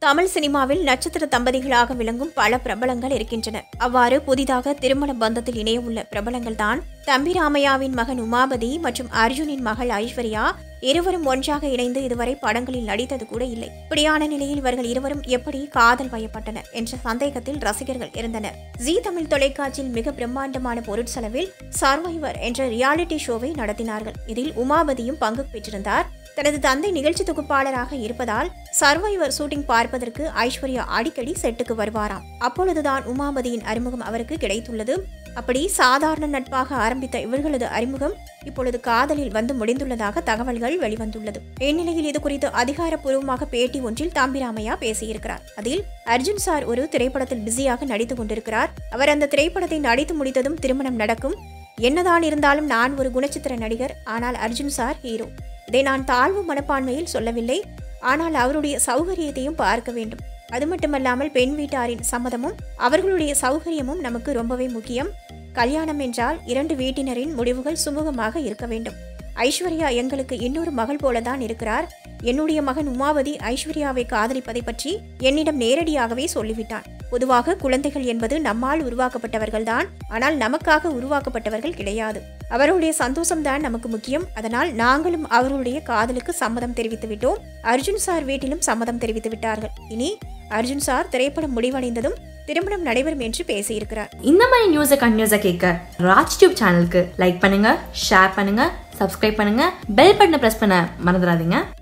தமிழ் சினிமாவில் நட்சத்திர தம்பதிகளாக விளங்கும் பல பிரபலங்கள் இருக்கின்றனர். அவ்வாறு புதிதாக திருமண பந்தத்தில் இணைய உள்ள பிரபலங்கள் தான் தம்பி ராமையாவின் மகன் உமாபதி மற்றும் அர்ஜுனின் மகள் ஐஸ்வர்யா. இருவரும் ஒன்றாக இணைந்து இதுவரை படங்களில் நடித்தது கூட இல்லை. இப்படியான நிலையில் இவர்கள் இருவரும் எப்படி காதல் வயப்பட்டனர் என்ற சந்தேகத்தில் ரசிகர்கள் இருந்தனர். ஜீ தமிழ் தொலைக்காட்சியில் மிக பிரம்மாண்டமான பொருட்செலவில் சர்வைவர் என்ற ரியாலிட்டி ஷோவை நடத்தினார்கள். இதில் உமாபதியும் பங்கு பெற்றிருந்தார். தனது தந்தை நிகழ்ச்சி தொகுப்பாளராக இருப்பதால் சர்வைவர் ஷூட்டிங் பார்ப்பதற்கு ஐஸ்வர்யா அடிக்கடி செட்டுக்கு வருவாராம். அப்பொழுதுதான் உமாபதியின் அறிமுகம் அவருக்கு கிடைத்துள்ளது. அப்படி சாதாரண நட்பாக ஆரம்பித்த இவர்களது அறிமுகம் இப்பொழுது காதலில் வந்து முடிந்துள்ளதாக தகவல்கள் வெளிவந்துள்ளது. இந்நிலையில் இது குறித்து அதிகாரப்பூர்வமாக பேட்டி ஒன்றில் தம்பி ராமையா பேசியிருக்கிறார். அதில் அர்ஜுன் சார் ஒரு திரைப்படத்தில் பிஸியாக நடித்துக் கொண்டிருக்கிறார். அவர் அந்த திரைப்படத்தை நடித்து முடித்ததும் திருமணம் நடக்கும். என்னதான் இருந்தாலும் நான் ஒரு குணச்சித்திர நடிகர், ஆனால் அர்ஜுன் சார் ஹீரோ. இதை நான் தாழ்வு மனப்பான்மையில் சொல்லவில்லை, ஆனால் அவருடைய சௌகரியத்தையும் பார்க்க வேண்டும். அது மட்டுமல்லாமல் பெண் வீட்டாரின் சம்மதமும் அவர்களுடைய சௌகரியமும் நமக்கு ரொம்பவே முக்கியம். கல்யாணம் என்றால் இரண்டு வீட்டினரின் முடிவுகள் சுமூகமாக இருக்க வேண்டும். ஐஸ்வர்யா எங்களுக்கு இன்னொரு மகள் போலதான் இருக்கிறார். என்னுடைய மகன் உமாவதி ஐஸ்வர்யாவை காதலிப்பதை பற்றி என்னிடம் நேரடியாகவே சொல்லிவிட்டான். பொதுவாக குழந்தைகள் என்பது நம்மால் உருவாக்கப்பட்டவர்கள்தான், ஆனால் நமக்காக உருவாக்கப்பட்டவர்கள் கிடையாது. அவருடைய சந்தோஷம்தான் நமக்கு முக்கியம். அதனால் நாங்களும் அவருடைய காதலுக்கு சம்மதம் தெரிவித்து விட்டோம். அர்ஜுன் சார் வீட்டிலும் சம்மதம் தெரிவித்து விட்டார்கள். இனி அர்ஜுன் சார் திரைப்படம் முடிவடைந்ததும் திருமணம் நடைபெறும் என்று பேசியிருக்கிறார். இந்த மாதிரி நியூஸை கண்டினியூஸா கேட்க ராஜ் டியூப் சேனலுக்கு லைக் பண்ணுங்க, ஷேர் பண்ணுங்க, சப்ஸ்கிரைப் பண்ணுங்க, பெல் பட்டனை பிரஸ் பண்ண மறந்துடாதீங்க.